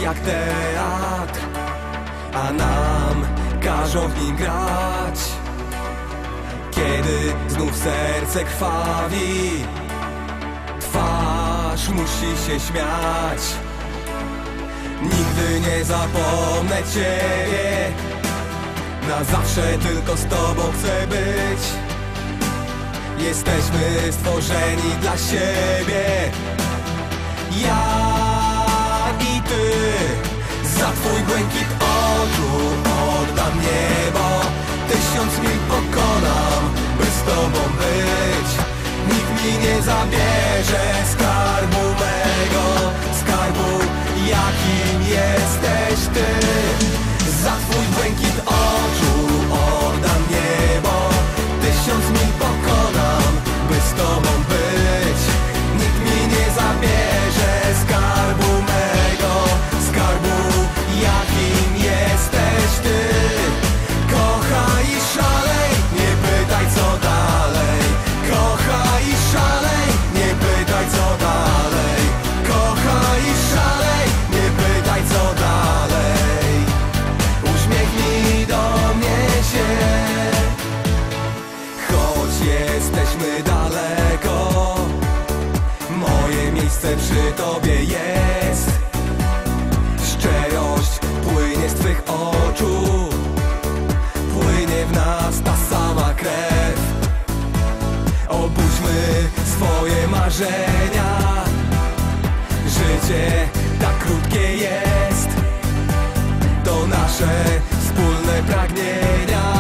jak teatr, a nam każą w nim grać. Kiedy znów serce krwawi, twarz musi się śmiać. Nigdy nie zapomnę Ciebie, na zawsze tylko z Tobą chcę być. Jesteśmy stworzeni dla siebie, ja i Ty. Za Twój błękit oczu oddam niebo, 1000 mil pokonam, by z Tobą być. Nikt mi nie zabierze skarbu mego, skarbu jakim jesteś Ty. Za Twój błękit oczu oddam niebo, 1000 mil pokonam, by z Tobą być. Nikt mi nie zabierze skarbu mego, skarbu jakim jesteś Ty. Kochaj i szalej, nie pytaj co dalej. Kochaj i szalej, nie pytaj co dalej. Kochaj i szalej, nie pytaj co dalej. Uśmiechnij do mnie się, choć jesteśmy daleko, moje miejsce przy Tobie jest. Szczerość płynie z Twych oczu, płynie w nas ta sama krew. Obudźmy swoje marzenia, życie tak krótkie jest. To nasze wspólne pragnienia.